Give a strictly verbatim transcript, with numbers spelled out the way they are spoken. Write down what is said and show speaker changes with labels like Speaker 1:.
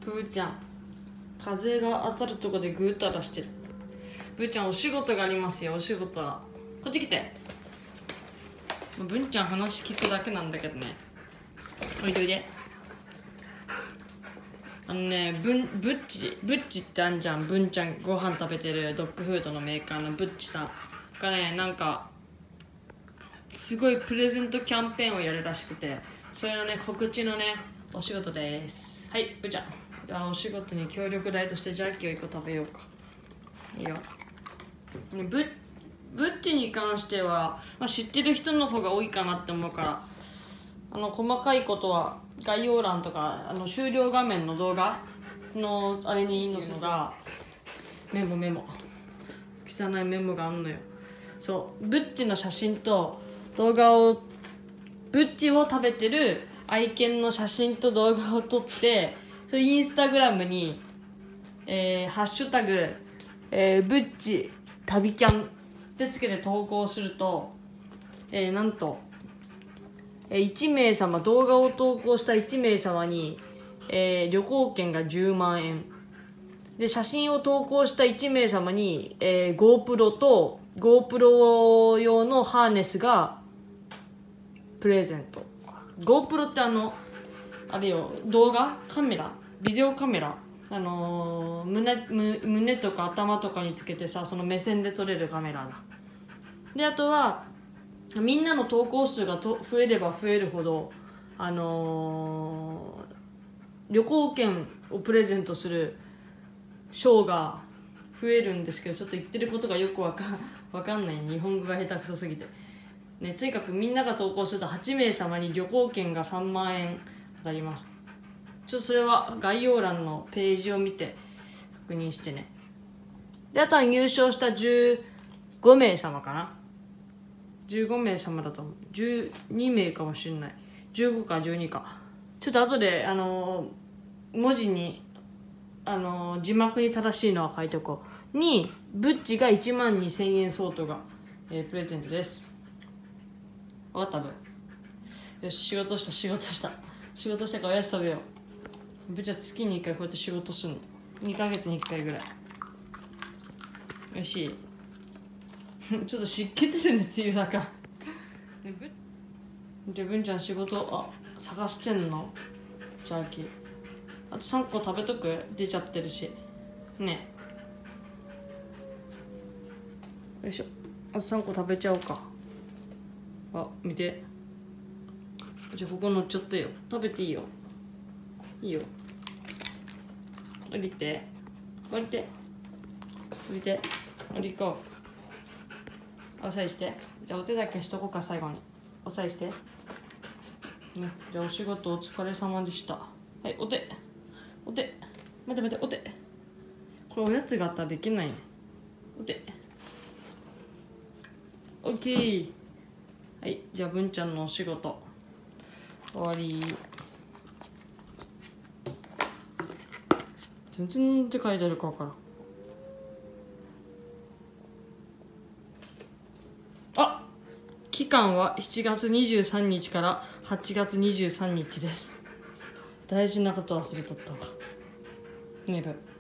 Speaker 1: ブーちゃん風が当たるとこでぐうたらしてる。ブーちゃんお仕事がありますよ。お仕事はこっち来て。ブンちゃん話聞くだけなんだけどね。おいでおいで。あのね、ブンブッチブッチってあんじゃん。ブンちゃんご飯食べてるドッグフードのメーカーのブッチさんがね、なんかすごいプレゼントキャンペーンをやるらしくて、それのね告知のねお仕事です。はい、ブーちゃん、じゃあお仕事に協力代としてジャーキーをいっこ食べようか。いいよ。ね、ブッブッチに関しては、まあ、知ってる人の方が多いかなって思うから、あの細かいことは概要欄とかあの終了画面の動画のあれに載せたメモメモ汚いメモがあんのよ。そうブッチの写真と動画をブッチを食べてる愛犬の写真と動画を撮って、それインスタグラムに、えー、ハッシュタグ、えー、ブッチ旅キャンってつけて投稿すると、えー、なんと、えー、いち名様、動画を投稿したいち名様に、えー、旅行券がじゅうまんえんで、写真を投稿したいち名様に、えー、GoPro と GoPro 用のハーネスがプレゼント。 GoPro ってあのあれよ、動画カメラ、ビデオカメラ、あのー、胸, 胸とか頭とかにつけてさ、その目線で撮れるカメラだ。で、あとはみんなの投稿数がと増えれば増えるほど、あのー、旅行券をプレゼントする賞が増えるんですけど、ちょっと言ってることがよくわかわかんない。日本語が下手くそすぎて、ね、とにかくみんなが投稿するとはち名様に旅行券がさんまんえん当たります。ちょっとそれは概要欄のページを見て確認してね。で、あとは入賞したじゅうご名様かな、じゅうご名様だと思う。じゅうに名かもしれない。じゅうごかじゅうにか。ちょっと後であのー、文字にあのー、字幕に正しいのは書いておこう。にブッチがいちまんにせんえん相当が、えー、プレゼントです。分かったぶ。よし、仕事した仕事した仕事したからおやつ食べよう。ブッチは月にいっかいこうやって仕事するの。にかげつにいっかいぐらい。よしちょっと湿気てるね、梅雨だからじゃあ、ぶんちゃん仕事あ探してんの？ジャーキーあとさんこ食べとく？出ちゃってるしね。よいしょ、あとさんこ食べちゃおうか。あ、見て、じゃあここ乗っちゃってよ。食べていいよ。いいよ。降りて降りて降りて降りこう。押さえして。じゃあお手だけしとこうか、最後に押さえして、ね、じゃあお仕事お疲れ様でした。はい、お手お手待て待て、お手これおやつがあったらできないね。お手オッケー。はい、じゃあ文ちゃんのお仕事終わり。全然って書いてあるか分からん。あ、期間はしちがつにじゅうさんにちからはちがつにじゅうさんにちです。大事なこと忘れとったわ。ねぶ。